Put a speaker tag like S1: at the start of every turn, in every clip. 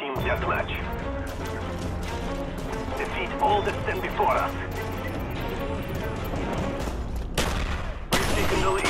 S1: Team deathmatch. Defeat all that stand before us. We've taken the lead.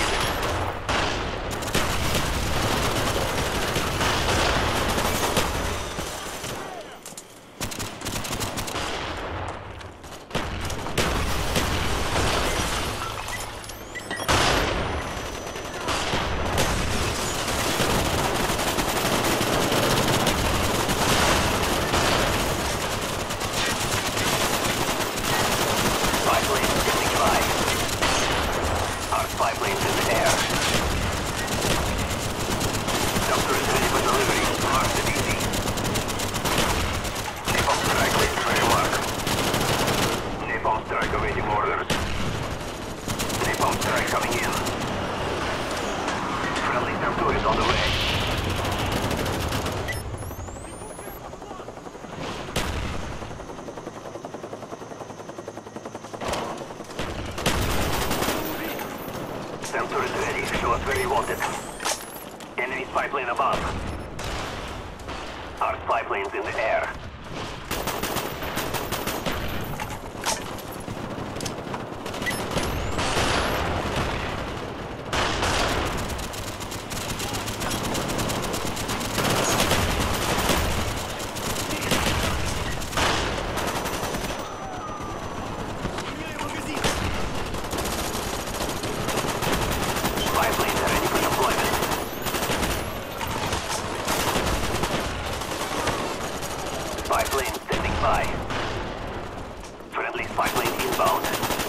S1: Sensor is ready. Show us where you want it. Enemy spy plane above. Our spy plane's in the air. Spy plane standing by. Friendly spy plane inbound.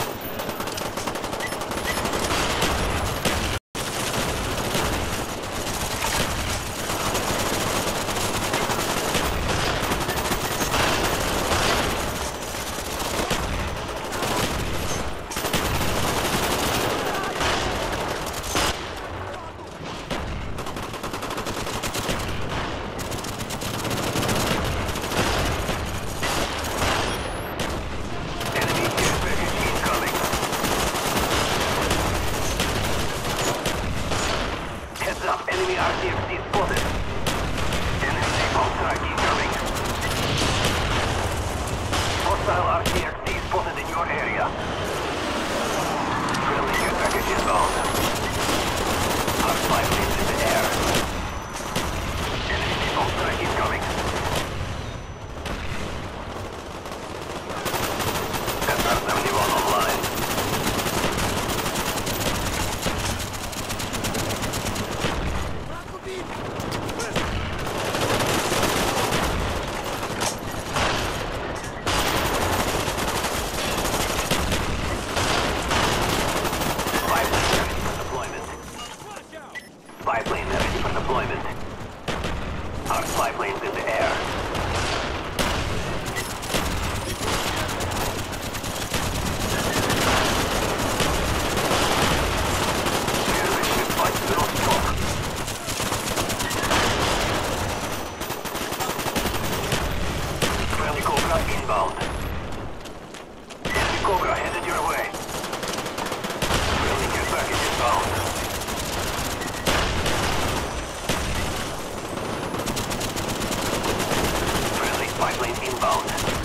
S1: Enemy RTXD spotted. Enemy napalm strike incoming. Hostile RTXD spotted in your area. Friendly care package inbound. Our spy plane's in the air. Enemy napalm strike incoming. SR-71 online. Spy plane ready for deployment. Our spy plane's in the air. Enemy ship fights zero stroke. Friendly Cobra inbound. Enemy Cobra headed your way. Friendly care package inbound. Spy plane inbound.